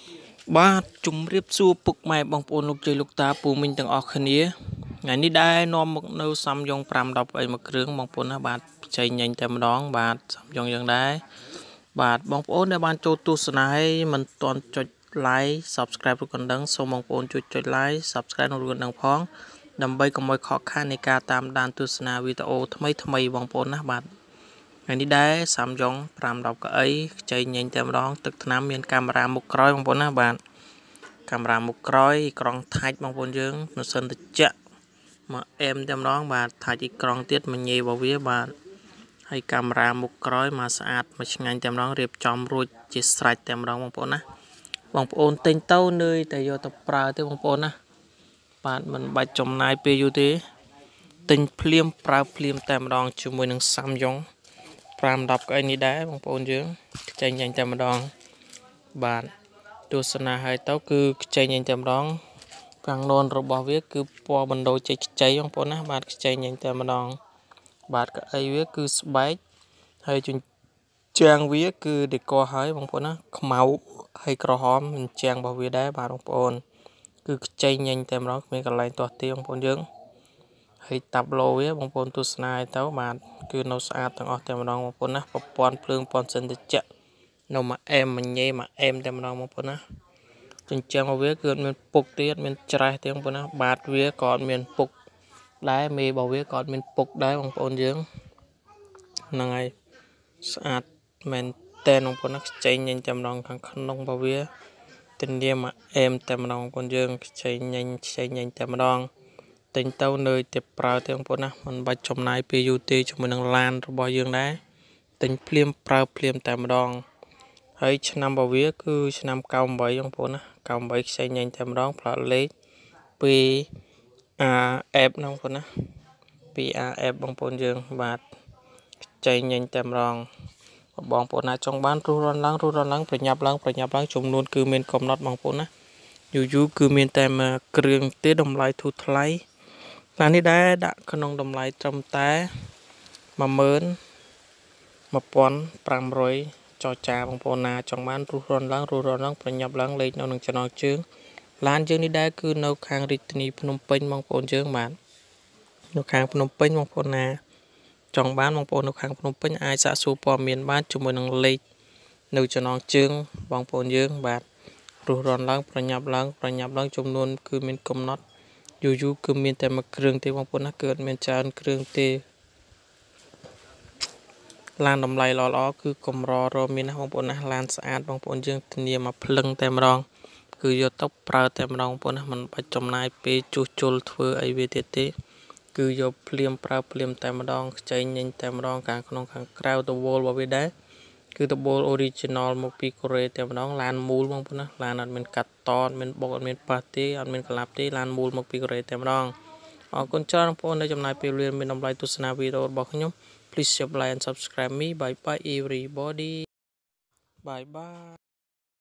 បាទជំរាបសួរពុកម៉ែបងប្អូនលោកជ័យលោកតាពូមីងទាំងអស់គ្នាថ្ងៃនេះដែរនាំមកនៅសំយ៉ុង510អីមួយគ្រឿងបងប្អូនណាបាទចៃញញតែម្ដងបាទសំយ៉ុងយ៉ាងដែរបាទបងប្អូនដែលបានចូលទស្សនាហើយមិនទាន់ចុច like subscribe ឬកណ្ដឹងសូមបងប្អូនជួយចុច like subscribe និងកណ្ដឹងផងដើម្បីកុំឲ្យខកខាននៃការតាមដានទស្សនាវីដេអូថ្មីបងប្អូនណាបាទថ្ងៃនេះដែរសំយ៉ុង510កៅអីខ្ចីញញតែម្ដងទឹកថ្នាំមានកាមេរ៉ាមុខក្រោយបងប្អូនណាបាទកាមេរ៉ាមុខក្រោយក្រងថាច់បងប្អូនយើងម៉ាស៊ីនត្រជាក់មកអែមតែម្ដងបាទថាច់អ៊ីក្រង់ទៀតមកញេរបស់វាបាទហើយកាមេរ៉ាមុខក្រោយមកស្អាតមកឆ្ងាញ់តែម្ដងរៀបចំរួចជាស្រេចតែម្ដងបងប្អូនណាបងប្អូនទិញទៅនឿយតែយកទៅប្រើទេបងប្អូនណាបាទមិនបាច់ចំណាយពេលយូរទេទិញភ្លាមប្រើភ្លាមតែម្ដងជាមួយនឹងសាំយ៉ុង510កៅអីនេះដែរបងប្អូនយើងខ្ចីញញតែម្ដងបាទទស្សនាឲ្យទៅគឺខ្ចីញញតែម្ដងខាងននរបស់វាគឺពណ៌បណ្ដូលចេកខ្ចីបងប្អូនណាបាទខ្ចីញញតែម្ដងបាទកៅអីវាគឺស្បែកហើយជញ្ជាំងវាគឺដេកហើយបងប្អូនណាខ្មៅហើយក្រហមជញ្ជាំងរបស់វាដែរបាទបងប្អូនគឺខ្ចីញញតែម្ដងគ្មានកន្លែងទាស់ទាបងប្អូនយើងហើយតាប់ឡូវាបងប្អូនទស្សនាឲ្យទៅបាទគឺនៅស្អាតទាំងអស់តែម្ដងបងប្អូនណាប្រព័ន្ធភ្លើងប៉ុនសិនតិចនៅមកអែមមកញេមកអែមតែម្ដងបងប្អូនណាចិញ្ចឹមរបស់វាគឺអត់មានពុកទេអត់មានច្រេះទេបងប្អូនណាបាតវាក៏អត់មានពុកដែរមេរបស់វាក៏អត់មានពុកដែរបងប្អូនយើងហ្នឹងហើយស្អាតមែនតែនបងប្អូនណាខ្ចីញញតែម្ដងខាងក្នុងរបស់វាទន្លាមកអែមតែម្ដងបងប្អូនយើងខ្ចីញញតែម្ដងទិញទៅនៅតែប្រើទេបងប្អូនណាមិនបាច់ចំណាយពេលយូរទេជាមួយនឹងឡានរបស់យើងដែរទិញភ្លាមប្រើភ្លាមតែម្ដងហើយឆ្នាំរបស់វាគឺឆ្នាំ98បងប្អូនណា98ខ្ចីញញតែម្ដងផ្លាកលេខ 2RF ហ្នឹងបងប្អូនណា 2RF បងប្អូនយើងបាទខ្ចីញញតែម្ដងបងប្អូនណាចង់បានរស់រនឡើងប្រញាប់ឡើងចំនួនគឺមានកំណត់បងប្អូនណាយូរគឺមានតែមួយគ្រឿងទេតម្លៃធូរថ្លៃឡាននេះដែរដាក់ក្នុងតម្លៃត្រឹមតែ11500ចរចាបងប្អូនណាចង់បានរស់រនឡើងប្រញាប់ឡើងលេខនៅនឹងចំណងជើងឡានយើងនេះដែរគឺនៅខាងរាជធានីភ្នំពេញបងប្អូនយើងបាទនៅខាងភ្នំពេញបងប្អូនណាចង់បានបងប្អូននៅខាងភ្នំពេញអាចសាកសួរព័ត៌មានបានជាមួយនឹងលេខនៅចំណងជើងបងប្អូនយើងបាទរស់រនឡើងប្រញាប់ឡើងចំនួនគឺមានកំណត់យូរគឺមានតែមួយគ្រឿងទេបងប្អូនណាគឺអត់មានច្រើនគ្រឿងទេឡានតម្លៃល្អគឺកម្ររមានណាបងប្អូនណាឡានស្អាតបងប្អូនយើងធានាមកភ្លឹងតែម្ដងគឺយកទៅប្រើតែម្ដងបងប្អូនណាមិនបាច់ចំណាយពេលជួសជុលធ្វើអីវាទៀតទេគឺយកភ្លាមប្រើភ្លាមតែម្ដងខ្ចីញញតែម្ដងខាងក្នុងខាងក្រៅតវលរបស់វាដែរគឺតវល original មកពីកូរ៉េតែម្ដងឡានមូលបងប្អូនណាឡានអត់មានកាត់តអត់មានបុកអត់មានប៉ះទេអត់មានក្លាប់ទេឡានមូលមកពីកូរ៉េតែម្ដងអរគុណច្រើនបងប្អូនដែលចំណាយពេលវេលាមានតម្លៃទស្សនាវីដេអូរបស់ខ្ញុំ Please share, like and subscribe me. Bye bye everybody. Bye bye.